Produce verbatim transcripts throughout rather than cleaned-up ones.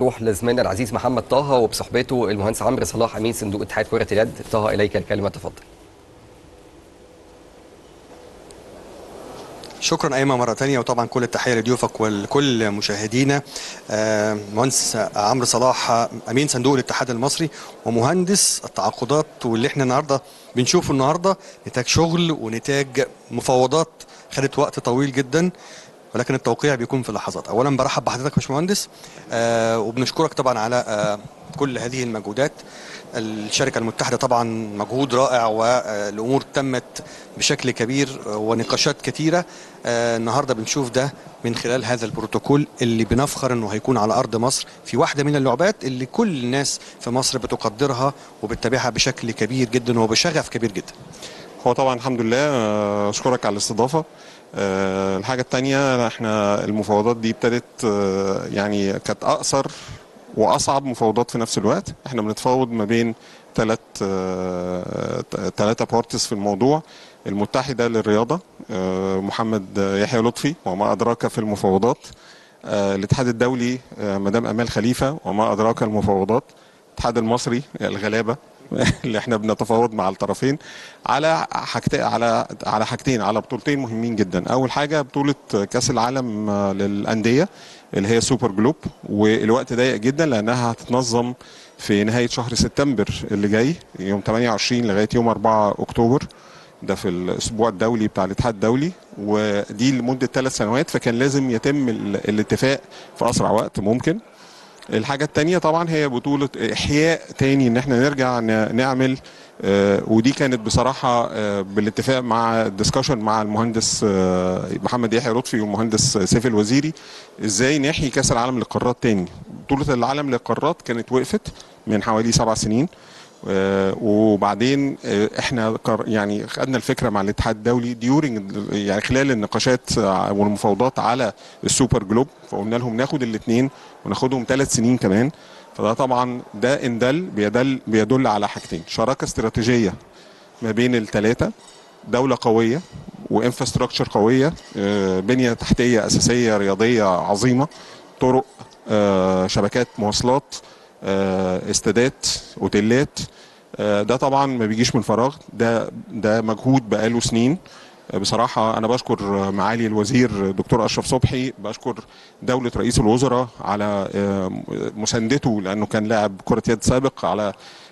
نروح لزميلنا العزيز محمد طه وبصحبته المهندس عمرو صلاح امين صندوق اتحاد كرة اليد. طه اليك الكلمة، تفضل. شكرا ايمن مره ثانيه، وطبعا كل التحيه لضيوفك ولكل مشاهدينا. مهندس عمرو صلاح امين صندوق الاتحاد المصري ومهندس التعاقدات، واللي احنا النهارده بنشوفه النهارده نتاج شغل ونتاج مفاوضات خدت وقت طويل جدا، ولكن التوقيع بيكون في لحظات. اولا برحب بحضرتك يا باشمهندس، آه وبنشكرك طبعا على آه كل هذه المجهودات. الشركه المتحده طبعا مجهود رائع، والامور تمت بشكل كبير ونقاشات كثيره. آه النهارده بنشوف ده من خلال هذا البروتوكول اللي بنفخر انه هيكون على ارض مصر في واحده من اللعبات اللي كل الناس في مصر بتقدرها وبتتابعها بشكل كبير جدا وبشغف كبير جدا. هو طبعا الحمد لله، اشكرك على الاستضافه. أه الحاجة التانية، احنا المفاوضات دي ابتدت أه يعني كانت أقصر وأصعب مفاوضات في نفس الوقت. احنا بنتفاوض ما بين ثلاث ثلاثة أه بارتس في الموضوع. المتحدة للرياضة أه محمد يحيى لطفي وما أدراك في المفاوضات، أه الاتحاد الدولي أه مدام أمال خليفة وما أدراك المفاوضات، الاتحاد المصري الغلابة اللي احنا بنتفاوض مع الطرفين على حاجتين على على حاجتين على بطولتين مهمين جدا. اول حاجه بطوله كاس العالم للانديه اللي هي سوبر جلوب، والوقت ضيق جدا لانها هتتنظم في نهايه شهر سبتمبر اللي جاي، يوم ثمانية وعشرين لغايه يوم أربعة أكتوبر، ده في الاسبوع الدولي بتاع الاتحاد الدولي، ودي لمده ثلاث سنوات، فكان لازم يتم الاتفاق في اسرع وقت ممكن. الحاجة التانية طبعا هي بطولة إحياء تاني، إن احنا نرجع نعمل آه ودي كانت بصراحة آه بالاتفاق مع الدسكشن مع المهندس آه محمد يحيى لطفي والمهندس سيف الوزيري، إزاي نحيي كأس العالم للقارات تاني. بطولة العالم للقارات كانت وقفت من حوالي سبع سنين، آه وبعدين آه احنا يعني خدنا الفكره مع الاتحاد الدولي ديورنج يعني خلال النقاشات والمفاوضات على السوبر جلوب، فقلنا لهم ناخد الاثنين وناخدهم ثلاث سنين كمان. فده طبعا ده ان دل بيدل بيدل على حاجتين: شراكه استراتيجيه ما بين الثلاثه، دوله قويه وانفراستراكشر قويه، آه بنيه تحتيه اساسيه رياضيه عظيمه، طرق، آه شبكات مواصلات، استادات، اوتيلات. ده طبعا ما بيجيش من فراغ، ده ده مجهود بقاله سنين. بصراحه انا بشكر معالي الوزير دكتور اشرف صبحي، بشكر دوله رئيس الوزراء على مساندته، لانه كان لاعب كره يد سابق، على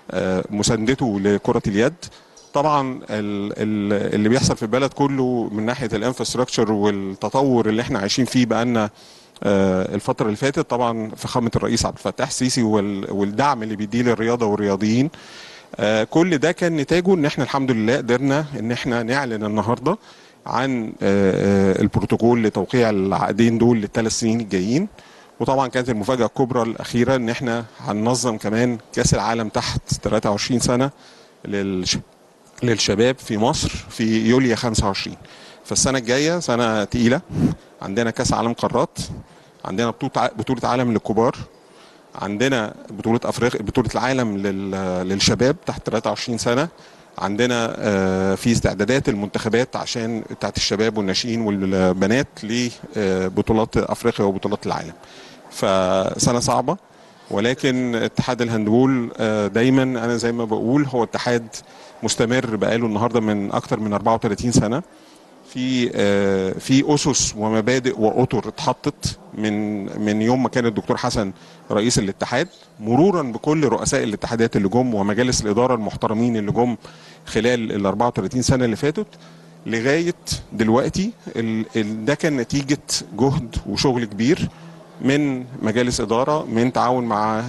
مساندته لكره اليد. طبعا اللي بيحصل في البلد كله من ناحيه الانفراستراكشر والتطور اللي احنا عايشين فيه بقالنا الفترة اللي فاتت، طبعا فخامة الرئيس عبد الفتاح السيسي والدعم اللي بيديه للرياضة والرياضيين، كل ده كان نتاجه ان احنا الحمد لله قدرنا ان احنا نعلن النهارده عن البروتوكول لتوقيع العقدين دول للثلاث سنين الجايين. وطبعا كانت المفاجأة الكبرى الأخيرة ان احنا هننظم كمان كأس العالم تحت ثلاثة وعشرين سنة للشباب في مصر في يوليو خمسة وعشرين. فالسنة الجاية سنة تقيلة، عندنا كاس عالم قارات، عندنا بطولة بطولة عالم للكبار، عندنا بطولة افريقيا بطولة العالم للشباب تحت ثلاثة وعشرين سنة، عندنا في استعدادات المنتخبات عشان بتاعت الشباب والناشئين والبنات لبطولات افريقيا وبطولات العالم. فسنة صعبة، ولكن اتحاد الهاندبول دايما انا زي ما بقول هو اتحاد مستمر بقاله النهارده من اكتر من أربعة وثلاثين سنة، في في اسس ومبادئ واطر اتحطت من من يوم ما كان الدكتور حسن رئيس الاتحاد، مرورا بكل رؤساء الاتحادات اللي جم ومجالس الاداره المحترمين اللي جم خلال ال أربعة وثلاثين سنه اللي فاتت لغايه دلوقتي. ده كان نتيجه جهد وشغل كبير من مجالس اداره، من تعاون مع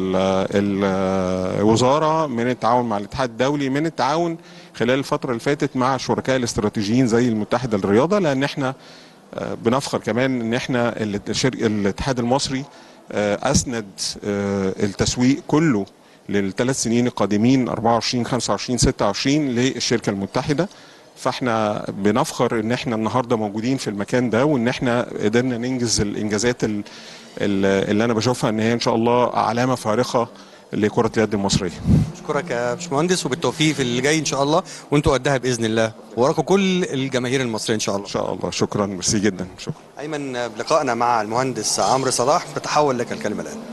الوزاره، من التعاون مع الاتحاد الدولي، من التعاون خلال الفتره اللي فاتت مع الشركاء الاستراتيجيين زي المتحده للرياضه، لان احنا بنفخر كمان ان احنا الاتحاد المصري اسند التسويق كله للثلاث سنين القادمين أربعة وعشرين خمسة وعشرين ستة وعشرين للشركه المتحده. فاحنا بنفخر ان احنا النهارده موجودين في المكان ده، وان احنا قدرنا ننجز الانجازات اللي انا بشوفها ان هي ان شاء الله علامه فارقه لكره اليد المصريه. اشكرك يا باشمهندس، وبالتوفيق في اللي جاي ان شاء الله، وانتوا قدها باذن الله، وراكم كل الجماهير المصريه ان شاء الله. ان شاء الله. شكرا، ميرسي جدا. شكرا. ايمن، بلقائنا مع المهندس عمرو صلاح، بتحول لك الكلمه الان.